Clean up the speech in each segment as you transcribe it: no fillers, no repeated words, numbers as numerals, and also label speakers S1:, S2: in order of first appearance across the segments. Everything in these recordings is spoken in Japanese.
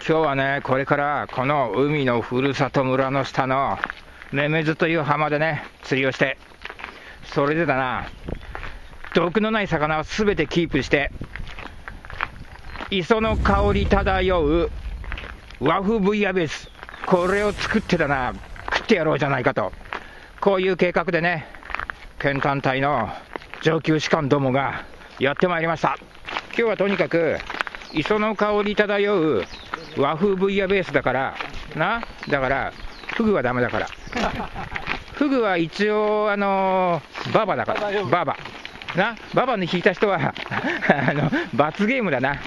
S1: 今日はね、これからこの海のふるさと村の下のメメズという浜でね、釣りをして、それでだな、毒のない魚をすべてキープして、磯の香り漂う和風ブイヤベース、これを作ってだな、食ってやろうじゃないかと、こういう計画でね、県艦隊の上級士官どもがやってまいりました。今日はとにかく磯の香り漂う和風ブイヤベースだからな、だからフグはダメだからフグは一応ババだから、ババな、ババに引いた人は罰ゲームだな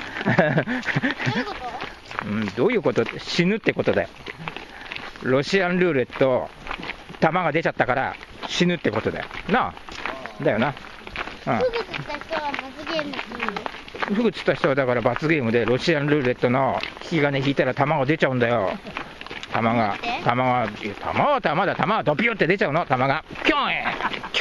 S1: どういうこと？死ぬってことだよ。ロシアンルーレット、弾が出ちゃったから死ぬってことだよな。だよな。
S2: フグ釣った人は罰ゲームっていう。
S1: フグ釣った人はだから罰ゲームで、ロシアンルーレットの引き金引いたら弾が出ちゃうんだよ。弾はドピュって出ちゃうの、弾がピョンキ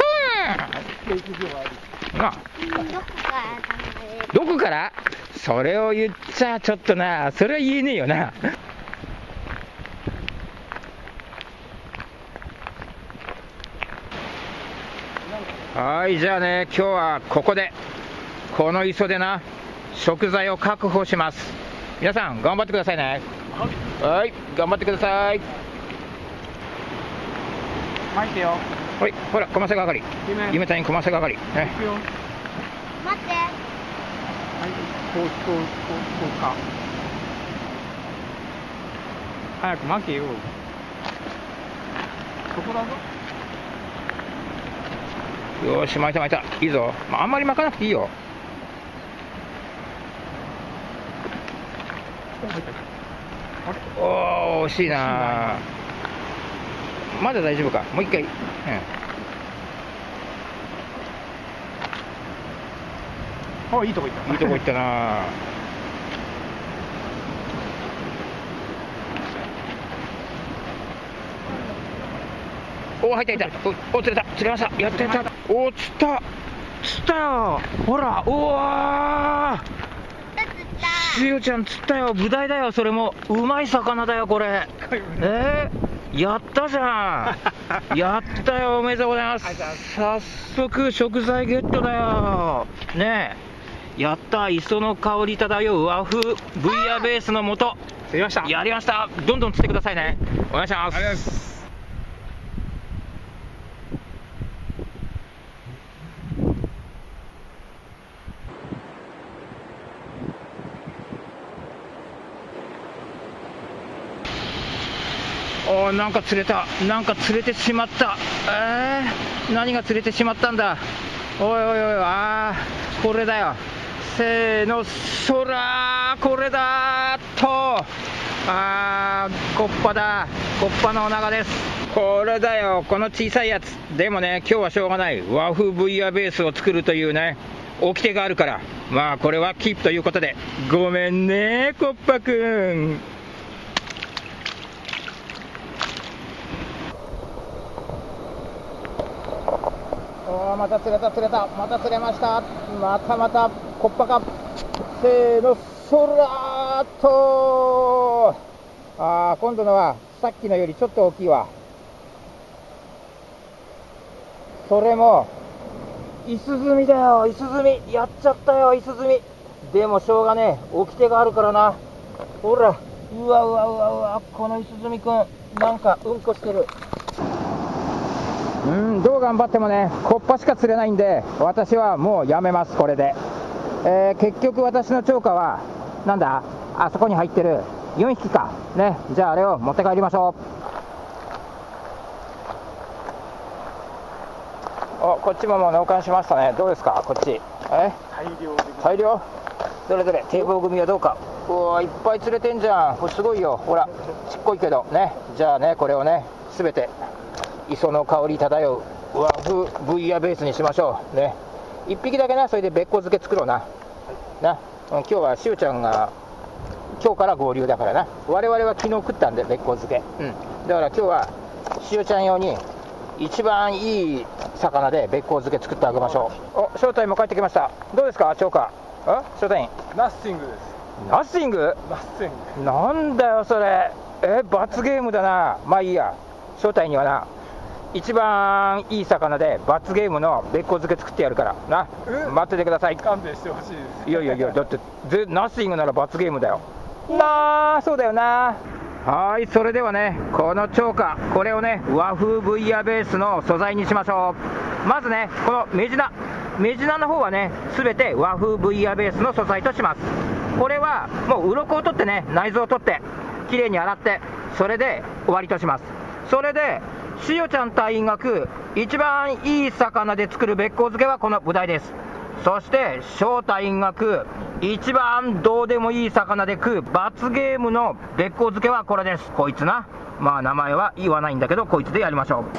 S1: ューンな。どこから？それを言っちゃちょっとな、それは言えねえよな。はい、じゃあね、今日はここでこの磯でな、食材を確保します。皆さん頑張ってくださいね。はい、頑張ってください。
S3: 巻いてよ。
S1: はい、ほら、コマセ係。夢ちゃんにコマセ係。ね。
S2: 待って。
S3: はい、こうか。早く巻けよ。そこだぞ。
S1: よーし、巻いた巻いた。いいぞ。あんまり巻かなくていいよ。おー、惜しいな。まだ大丈夫か。もう一回。
S3: いいとこ行った。
S1: いいとこ行ったな。おー、入った。お、釣れた。釣れました。やった。おー、釣ったよ。ほら、おー。しおちゃん釣ったよ。ブダイだよ。それもうまい魚だよこれ。やったじゃん。やったよ。おめでとうございます。早速食材ゲットだよね。え、やった。磯の香り漂う和風ブイヤベースの素やりました。どんどん釣ってくださいね。お願いします。おー、なんか釣れた。なんか釣れてしまった。何が釣れてしまったんだ。おい、これだよ。せーの、これだーと。コッパだ。コッパのお長です。これだよ、この小さいやつ。でもね、今日はしょうがない。和風ブイヤベースを作るというね、掟があるから、まあこれはキープということで、ごめんね、コッパくん。また釣れた。また釣れました。またコッパか。せーの、と。今度のはさっきのよりちょっと大きいわ。それもイスズミだよ。イスズミやっちゃったよ。イスズミでもしょうがねえ、掟があるからな。ほら、うわ、このイスズミくんなんかうんこしてる。どう頑張ってもね、コッパしか釣れないんで、私はもうやめます。これで、結局私の釣果はなんだ、あそこに入ってる4匹かね。じゃああれを持って帰りましょう。お、こっちももう納棺しましたね。どうですかこっち。大量どれ堤防組はどうか。うわ、いっぱい釣れてんじゃん。これすごいよ。ほら、ちっこいけどね。じゃあね、これをねすべて磯の香り漂う和風ブイヤベースにしましょうね。1匹だけな、それでべっこ漬け作ろうな。今日はしおちゃんが今日から合流だからな。我々は昨日食ったんでべっこ漬け。だから今日はしおちゃん用に一番いい魚でべっこ漬け作ってあげましょう。お、正体も帰ってきました。どうですか、釣果。正体。
S3: ナッシングです。
S1: ナッシング？
S3: ナッシング。
S1: なんだよそれ。罰ゲームだな。まあいいや。正体にはな、一番いい魚で罰ゲームのべっこ漬け作ってやるからな。待っててください。
S3: 勘弁してほしいです。
S1: いやいやいや、だってナッシングなら罰ゲームだよなあ。そうだよな。はい、それではね、この釣果、これをね、和風ブイヤベースの素材にしましょう。まずね、このメジナの方はね、すべて和風ブイヤベースの素材とします。これはもう鱗を取ってね、内臓を取ってきれいに洗って、それで終わりとします。それでしおちゃん隊員が食う一番いい魚で作るべっこう漬けはこのブダイです。そして翔隊員が食う一番どうでもいい魚で食う罰ゲームのべっこう漬けはこれです。こいつな。まあ名前は言わないんだけど、こいつでやりましょう。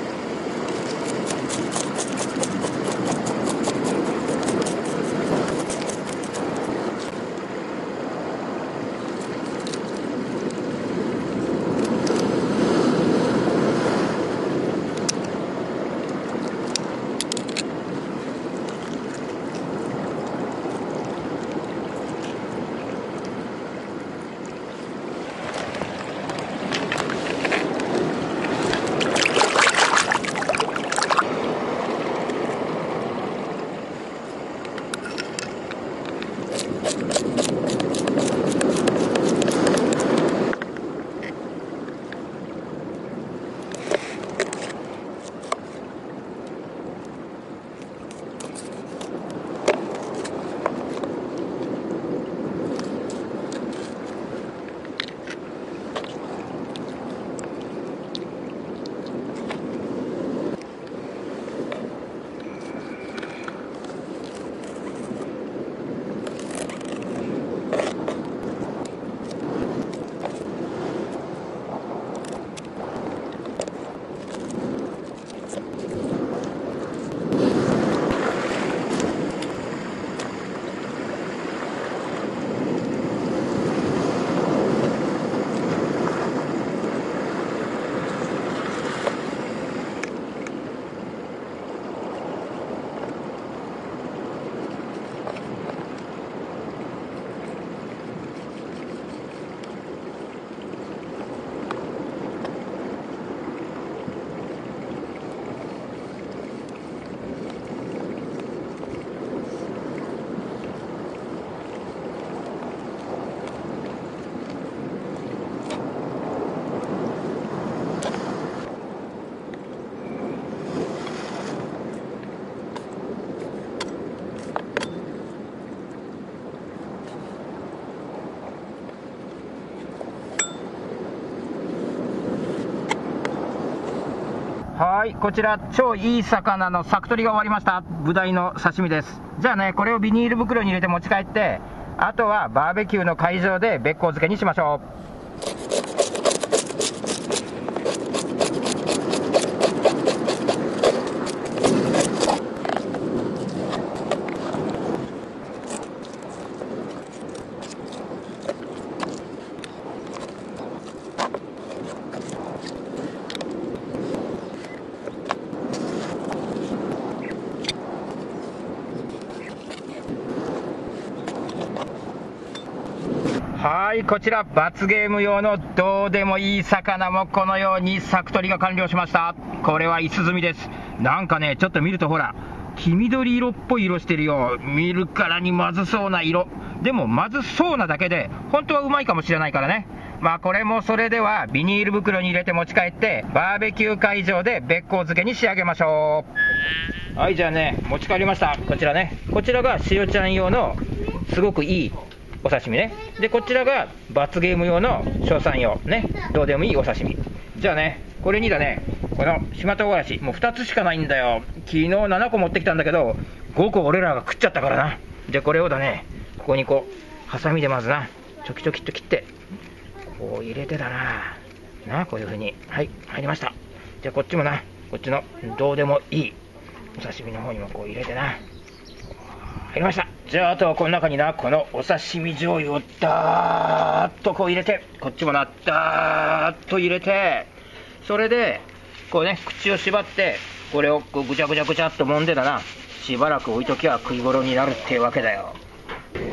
S1: はい、こちら超いい魚の柵取りが終わりました。ブダイの刺身です。じゃあね、これをビニール袋に入れて持ち帰って、あとはバーベキューの会場でべっこう漬けにしましょう。はい、こちら罰ゲーム用のどうでもいい魚もこのように柵取りが完了しました。これはイスズミです。なんかね、ちょっと見るとほら黄緑色っぽい色してるよ。見るからにまずそうな色。でもまずそうなだけで本当はうまいかもしれないからね。まあこれもそれではビニール袋に入れて持ち帰ってバーベキュー会場でべっこう漬けに仕上げましょう。はい、じゃあね、持ち帰りました。こちらね、こちらがしおちゃん用のすごくいいお刺身ね。でこちらが罰ゲーム用の翔さん用ね、どうでもいいお刺身。じゃあね、これにだね、この島唐辛子もう2つしかないんだよ。昨日7個持ってきたんだけど5個俺らが食っちゃったからな。じゃあこれをだね、ここにこうハサミでまずなちょきちょきっと切ってこう入れてだな、こういう風に、はい、入りました。じゃあこっちもな、こっちのどうでもいいお刺身の方にもこう入れてな、入りました。じゃああとはこの中にな、このお刺身醤油をダーッとこう入れて、こっちもなダーッと入れて、それでこうね、口を縛ってこれをこうぐちゃぐちゃぐちゃっと揉んでだな、しばらく置いときゃ食い頃になるっていうわけだよ。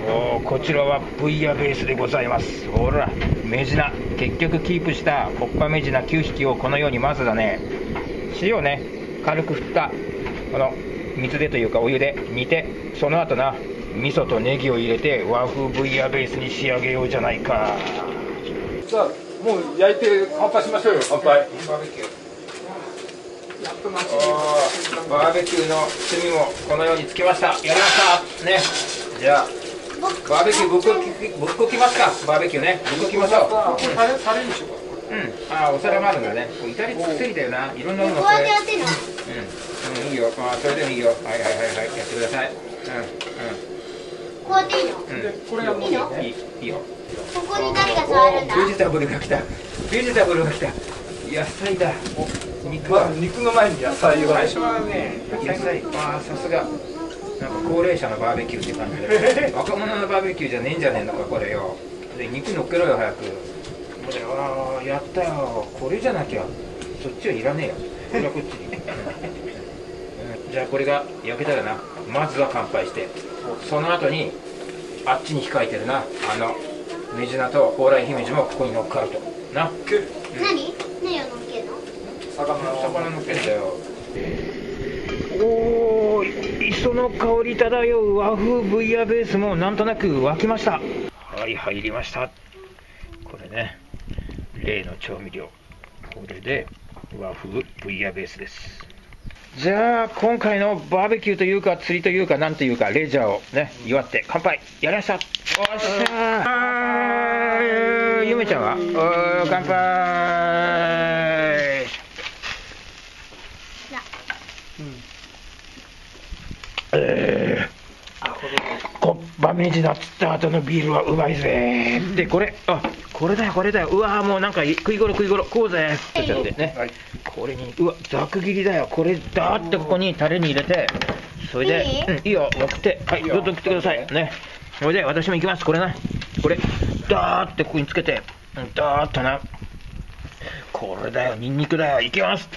S1: こちらはブイヤベースでございます。ほら、メジナ、結局キープしたホッパメジナ9匹をこのようにまずだね、塩をね、軽く振ったこの水でというかお湯で煮て、その後な、味噌とネギを入れて和風ブイヤベースに仕上げようじゃないか。
S3: さあ、もう焼いて乾杯しましょうよ。乾杯。
S1: バーベキュー。バーベキューの炭もこのようにつきました。やりましたね。じゃあバーベキューぶっこきますか。バーベキューね、ぶっこきましょう。
S3: タレにしようか。
S1: お皿もあるんだね。イタリア作りだよな。いろんなの
S2: こうやってやってんの？
S1: いいよ。それでもいいよ。はい、やってください。
S2: こうやっていいの？
S1: こ
S2: れいいの？
S1: いいよ。
S2: ここに誰が座るんだ？
S1: ベジタブルが来た。野菜だ。
S3: 肉の前に野菜を。
S1: 最初はね、野菜。さすが。なんか高齢者のバーベキューって感じで。若者のバーベキューじゃねえんじゃねえのかこれよ。で肉乗っけろよ早く。やったよ。これじゃなきゃそっちはいらねえよ。これはこっちに。じゃあこれが焼けたらな、まずは乾杯して、その後にあっちに控えてるな、メジナと蓬莱姫路もここに乗っかるとな。
S2: 何を乗っけるの？
S1: 魚乗っけんだよ。磯の香り漂う和風ブイヤベースもなんとなく沸きました。はい、入りました。これね、例の調味料、これで和風ブイヤベースです。じゃあ今回のバーベキューというか釣りというかなんというかレジャーをね祝って乾杯。やりました。おっしゃー。ゆめちゃんは乾杯。バメジナ釣った後のビールはうまいぜ。でこれだよ。うわもうなんか食い頃こうぜってちゃってね、これにざく切りだよ。これだーってここにタレに入れて、それでいいよ送って、はいどうぞ食ってくださいね。それで私も行きます。これだーってここにつけてだーっとな、これだよ、ニンニクだよ。いきます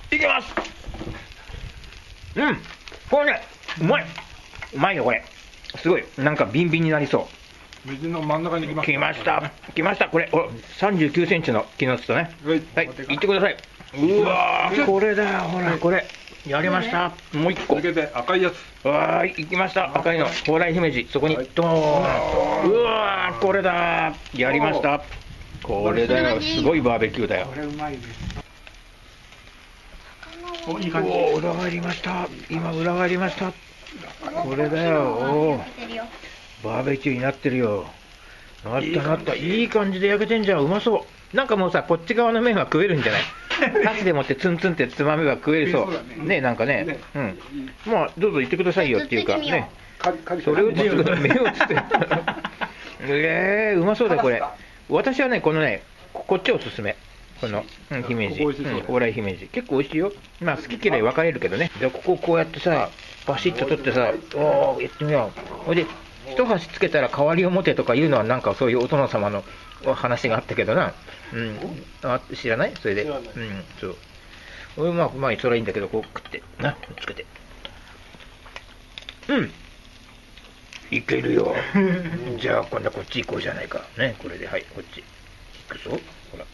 S1: これね、うまいよこれ。すごいなんかビンビンになりそう。
S3: 水の真ん中に来
S1: ました。これ39センチの木のつとね。はい、行ってください。うわー、これだよ。ほらこれやりました。もう一個。
S3: 抜けて赤いやつ。
S1: 行きました。赤いの蓬莱姫路、そこにドーン。うわー、これだ。やりました。これだよ。すごいバーベキューだよ。
S3: これうまいね。
S1: いい感じ。裏返りました。今裏返りました。これだよ。バーベキューになってるよ。なったいい感じで焼けてんじゃん。うまそう。なんかもうさ、こっち側の面は食えるんじゃない？箸でもってツンツンってつまめば食えるそうね。なんかね、まあどうぞ言ってくださいよっていうかね、それを自由に目をつってうまそうだよこれ。私はねこのねこっちおすすめ。この姫路、蓬莱姫路結構美味しいよ。まあ好き嫌い分かれるけどね。でここやってさバシッと取ってさ、やってみよう。ほいで一箸つけたら代わりを持てとかいうのはなんかそういうお殿様の話があったけどな。知らない？それでそう。まあそれはいいんだけど、こう食ってな、つけていけるよ。じゃあ今度はこっち行こうじゃないかね。これではいこっち行くぞ。ほら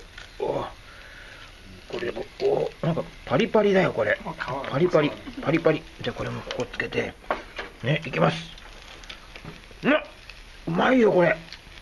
S1: これでなんかパリパリだよこれ。パリパリ。じゃあこれもここつけてね、いきます。うまいよこれ。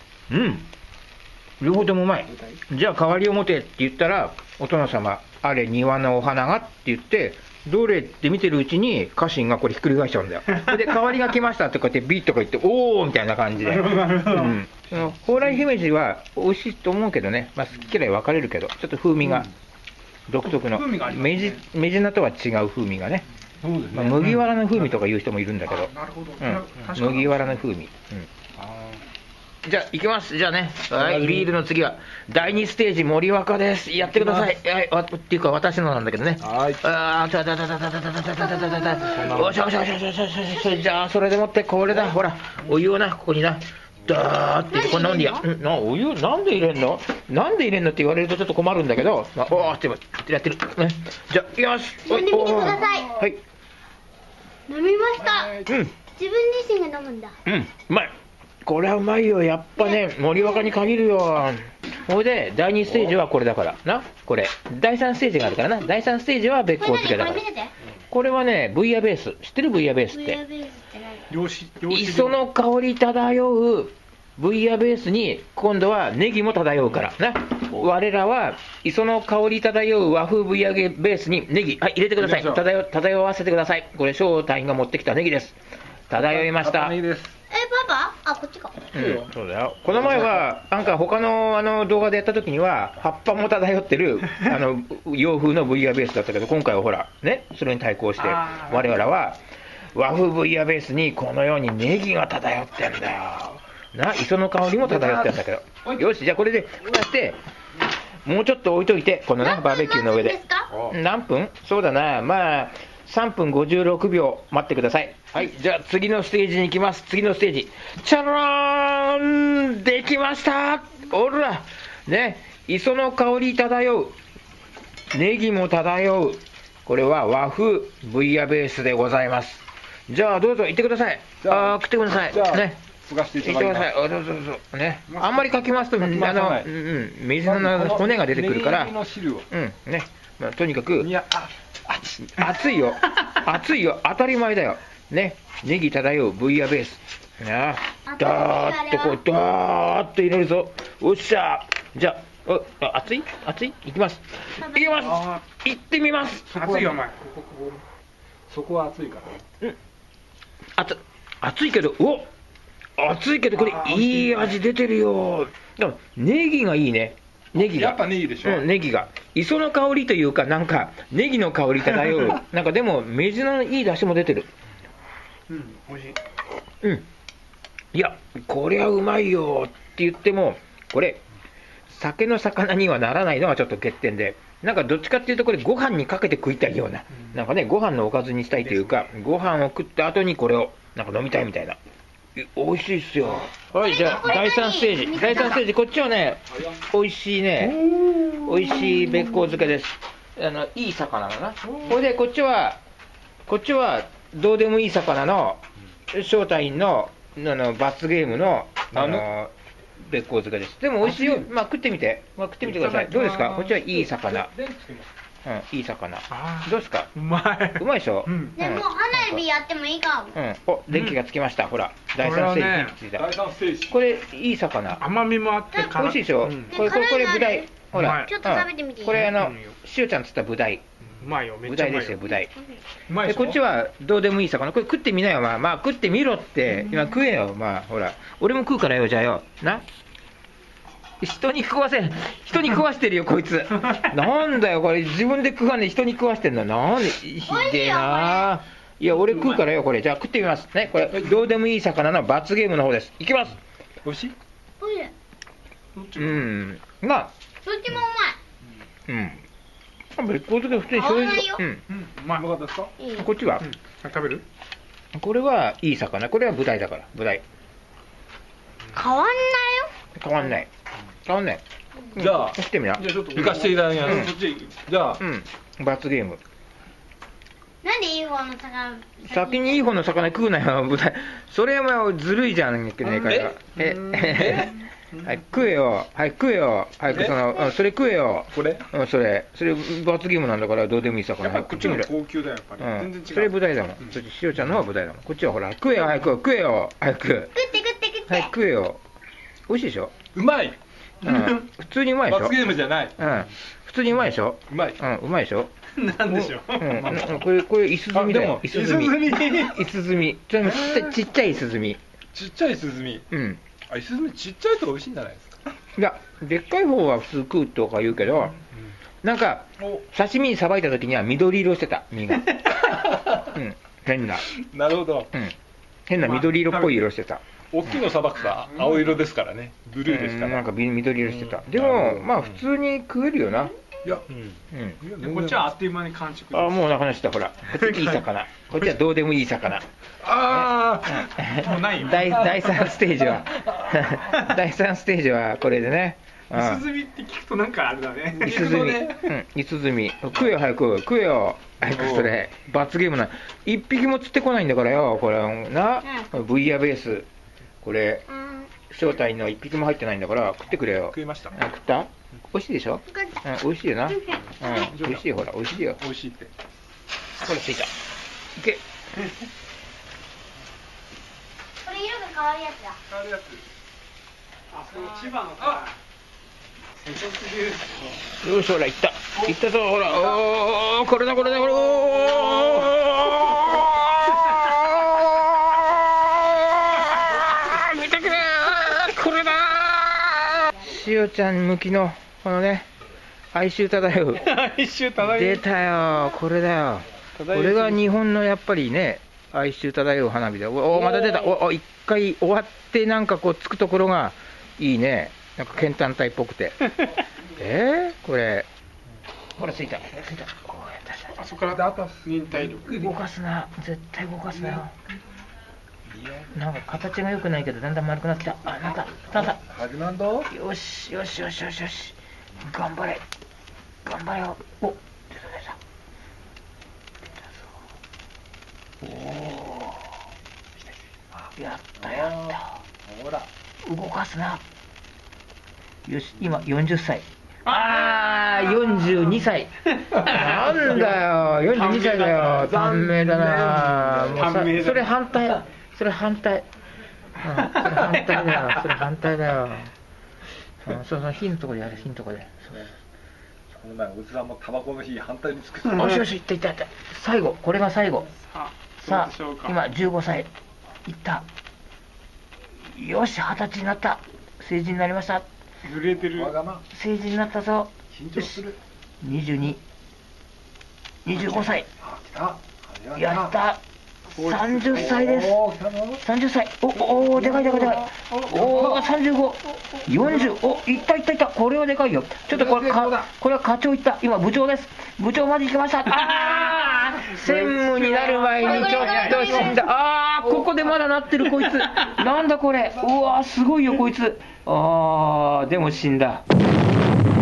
S1: 両方ともうまい。じゃあ代わりを持てって言ったら、お殿様あれ庭のお花がって言ってどれって見てるうちに家臣がこれひっくり返しちゃうんだよ。で代わりが来ましたとかってビーとか言っておーみたいな感じで。蓬莱姫路は美味しいと思うけどね、まあ、好き嫌い分かれるけどちょっと風味が独特の、メジナとは違う風味がね。麦わらの風味とか言う人もいるんだけど、麦わらの風味。じゃあ行きます。じゃあね、ビールの次は第2ステージ森若です。やってください。っていうか私のなんだけどね。おしゃ。じゃあそれでもってこれだ。ほらお湯をなここになダーってこんなもんでや。お湯なんで入れんのって言われるとちょっと困るんだけど、ってやってるね。じゃあ行きます。
S2: 飲んでみてください。
S1: はい。
S2: 飲みました。 自分自身が飲むんだ。
S1: うん、うまい。これはうまいよ。やっぱね、森若に限るよ。ほいで、第2ステージはこれだから。な、これ。第3ステージがあるからな。第3ステージは別個付けだから。
S2: これ見せて。
S1: これはね、ブイヤベース。知ってるブイヤベースっ
S2: ブイヤ
S1: て。
S2: ベースって何？
S1: 磯の香り漂うブイヤベースに、今度はネギも漂うからな。我らは、磯の香り漂う和風ブイヤベースにネギ、はい、入れてください。
S3: 入れましょう
S1: 漂わせてください。これ、正体が持ってきたネギです。漂いました。
S3: いいです。
S2: パパ？あ、こっちか。
S1: うん、そうだよ。この前は、なんか他の動画でやった時には、葉っぱも漂ってる洋風のブイヤベースだったけど、今回はほら、ね、それに対抗して、我々は和風ブイヤベースにこのようにネギが漂ってんだよ。な、磯の香りも漂ってんだけど。よし、じゃあこれで、こうやって、もうちょっと置いといて、このね、バーベキューの上で。何分？そうだな、まあ、3分56秒待ってください。はい、じゃあ次のステージに行きます。次のステージ。チャラーン、できました。おら、ね、磯の香り漂う、ネギも漂う、これは和風ブイヤベースでございます。じゃあどうぞ行ってください。食ってください。
S3: じゃあ
S1: ね。
S3: 継がせてい
S1: 行ってくだ
S3: ただきます。
S1: さい。どうぞどうぞ。ね。あんまりかきますと、
S3: まさない
S1: 水の骨が出てくるから、
S3: ネギの汁を。
S1: ね。まあ、とにかく、
S3: いや、
S1: 熱いよ。熱いよ。当たり前だよ。ね。ネギ漂うブイヤベース。なあ、ダーッとこう、ダーッと入れるぞ。おっしゃ。じゃあ、熱いいきます。いきます。行ってみます。
S3: 熱いよ、お前。そこは熱いから。
S1: 熱いけど、熱いけど、これ、いい味出てるよ。でもネギがいいね。ネギが。
S3: やっぱネギでしょ。
S1: うん、ネギが。磯の香りというか、なんか、ネギの香り漂う。なんかでも、水のいい出汁も出てる。
S3: うん、美味しい。
S1: うん。いや、これはうまいよって言っても、これ、酒の魚にはならないのがちょっと欠点で、なんかどっちかっていうと、これ、ご飯にかけて食いたいような、なんかね、ご飯のおかずにしたいというか、ご飯を食った後にこれを、なんか飲みたいみたいな。美味しいっすよ。はい、じゃあ、第3ステージ。第3ステージ、こっちはね、美味しいね、美味しいべっこう漬けです。いい魚だな。これで、こっちは、どうでもいい魚の、正体の、罰ゲームの、べっこう漬けです。でも美味しいよ。まあ、食ってみて。食ってみてください。どうですか？こっちはいい魚。いい魚。どうですか？
S3: うまい。
S1: うまいでしょ？
S2: でも花火やってもいいかも。
S1: 電気がつきました。ほら、第3ステージ電気ついた。
S3: 第3ステージ。
S1: これ、いい魚。
S3: 甘みもあって
S1: 美味しいでしょ？これ、ブダイ。ほら、
S2: ちょっと食べてみていい？
S1: これ、しおちゃんつったブダイ。
S3: うまいよ、めっ
S1: ブ
S3: ちゃうまいよ。
S1: ダイですよ、ブダイ。
S3: うまいでしょ。
S1: こっちはどうでもいい魚。これ食ってみなよ、まあ食ってみろって。今食えよ、まあほら。俺も食うからよ、じゃあよ。な。人に食わしてるよ、こいつ。なんだよ、これ自分で食わねえ、人に食わしてんだ。なんで、ひでえな。いや、俺食うからよ、これ。じゃあ食ってみます。ね、これ、どうでもいい魚の罰ゲームの方です。いきます。
S3: 美味しい？
S2: おいしい。
S1: まあ、
S2: どっちもうまい。
S1: 別個漬け普通に醤油
S2: 合わないよ
S3: うまい。うまかったですか？
S1: こっちは、
S3: 食べる？
S1: これはいい魚。これはブダイだから、ブダイ。
S2: 変わんないよ。
S1: 変わんない。
S3: じゃあ、
S1: 食ってみな。
S3: じゃあちょっと行かせていただきます。そっち、じゃあ、
S1: 罰ゲーム。
S2: なんでいい方の魚？
S1: 先にいい方の魚食うなよ、ブダイ。それはずるいじゃんけねえかよ。はい、食えよ。早くそれ食えよ。
S3: これ？
S1: それ罰ゲームなんだからどうでもいい魚。
S3: やっぱこっちの高級だよ、やっぱり。全然違う。
S1: それブダイだもん。そっちしおちゃんの方はブダイだもん。こっちはほら、食えよ、早く食えよ。
S2: 食って
S1: はい、食えよ。美味しいでしょ？
S3: うまい。
S1: 普通にうまいでしょ？
S3: 罰ゲームじゃない。
S1: 普通にうまいでしょ？
S3: うまい。
S1: うまいでしょ？
S3: なんでしょう。
S1: これ、イスズミだよ。
S3: イスズミ。
S1: イスズミ。ちっちゃいイスズミ。
S3: ちっちゃいイスズミ。イスズミちっちゃいと美味しいんじゃないですか？
S1: いや、でっかい方は普通食うとか言うけど、なんか、刺身にさばいた時には緑色してた、身が。変な。
S3: なるほど。
S1: 変な緑色っぽい色してた。
S3: 大きいのさばくと青色ですからね。ブルーですから。
S1: なんか緑色してた。でも、まあ普通に食えるよな。
S3: いや、こっちはあっという間に完食。
S1: もうなくなっちゃった、ほら。こっちいい魚。こっちはどうでもいい魚。
S3: もうないよ。
S1: 第3ステージは、これでね。
S3: 石積みって聞くとなんかあれだね。
S1: 石積み、石積み、食えよ、早く、食えよ、早く、それ、罰ゲームな、一匹も釣ってこないんだからよ、これ、な、ブイヤベース、これ、正体の一匹も入ってないんだから、食ってくれよ。
S3: 食いました。
S1: 食った？美味しいでしょ？美味しいよな。美味しいよ、ほら、美味しいよ。
S3: 美味しいって。
S1: ほら、ついた。いけ。
S2: これ色が変わるやつだ。
S3: 変わるやつ。あ、その千葉のさ、瀬戸内牛。
S1: よし、ほら、いった。いったぞ、ほら、おー、これだ、これだ、これ、おー、見てくれー、これだー。しおちゃん向きの、このね、哀愁漂う。
S3: 一周漂う。
S1: 出たよ、これだよ。これが日本のやっぱりね、哀愁漂う花火だ。お、また出た。お、一回終わってなんかこうつくところがいいね。なんか剣単体っぽくて。これ。ほらついた。ついた。こうやってさ。
S3: あそこからであと忍耐力。
S1: 動かすな。絶対動かすなよ。なんか形が良くないけどだんだん丸くなってきた。あ、なんか、
S3: 始まんど。
S1: よしよしよしよしよし。頑張れ。頑張れよ。お、出た出た。おー、やったやった。
S3: ほら。
S1: 動かすな。よし、今40歳。あー、42歳。なんだよ、42歳だよ。短命だな。もうさ、それ反対。それ反対。それ反対だよ。それ反対だよ。そうそう、火のとこでやる、火のとこで。
S3: この前、うちらもタバコの火反対に作って。
S1: よしよし、いったいったいった。最後、これが最後。さあ、今15歳。いった。よし、20歳になった。成人になりました。
S3: 濡れてる。
S1: 成人になったぞ。
S3: 緊張する。
S1: 22、25歳。
S3: あ、
S1: やった。30歳です。30歳。お、でかいでかいでかい。おー、35、40、お、いったいったいった。これはでかいよ。ちょっとこれは課長いった。今部長です。部長まで行きました。あー、専務になる前にちょっと死んだ。あー、ここでまだなってるこいつ。なんだこれ。うわー、すごいよこいつ。あー、でも死んだ。